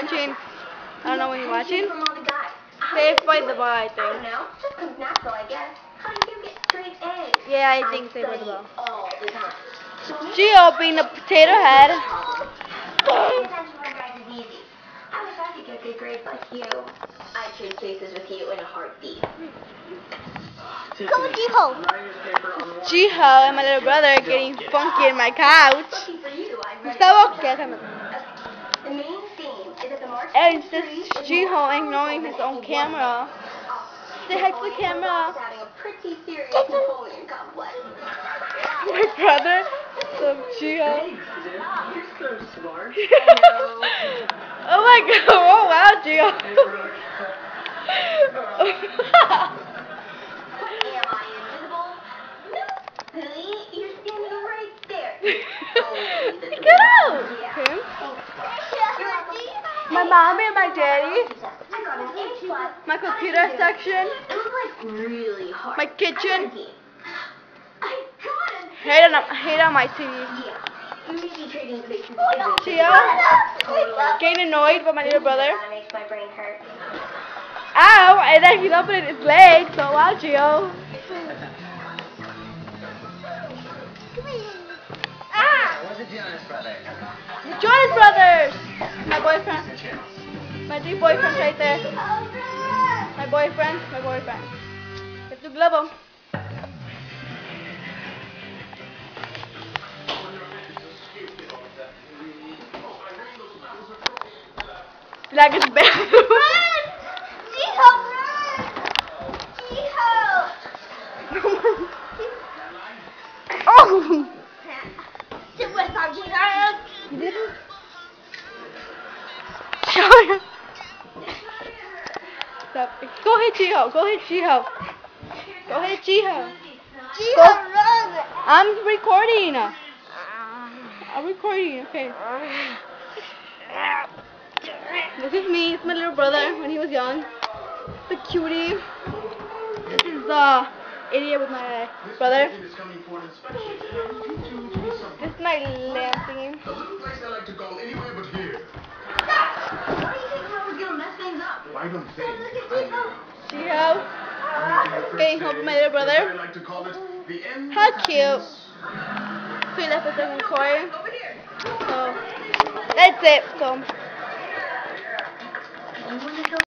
watching. I don't know when you're watching. Saved by the Bell, I think. I don't know. Just comes natural, I guess. How do you get straight A's? Yeah, I think Saved by the Bell. All the time. Gio being a potato head. Paying attention to guys is easy. I wish I could get good grades like you. I'd trade places with you in a heartbeat. Go with Jiho. Jiho and my little brother getting funky in my couch. Lucky for you, I'd read Estaba okay, come on. The main theme is that the March And this is Jiho ignoring his own camera. Say hi to the camera. having a pretty serious Napoleon complex. My brother, so Jiho. You're so smart. Oh my god, oh wow, Jiho. Am I invisible? No. You're standing right there. Get out! Yeah. Okay. You're welcome. My mommy and my daddy. I got an A+. My computer section. It was like really hard. My kitchen. I got an Hate on my TV. Yeah. Maybe trading places Gio, getting annoyed by my little brother. That makes my brain hurt. Ow! And then he's opening his leg, so wow, Gio. Ah! What's the Jonas Brothers? The Jonas Brothers! My boyfriend. My three boyfriends right there. My boyfriend. You have to glove him. Like his bathroom. Jiho, run! Jiho! Oh! Sit with our Jiho. You didn't? Sorry. Stop. Go hit Jiho. Go hit Jiho. Go hit Jiho. Jiho, run! I'm recording. I'm recording. Okay. This is me. It's my little brother when he was young. The cutie. This is the idiot with my brother. This is my lamp thingy. A little place I like to go anywhere but here. Why do you think we're always gonna mess things up? I don't think. Jiho. Getting home with my little I brother. like to call it the end. How cute. So we left with the recording. So that's it. So.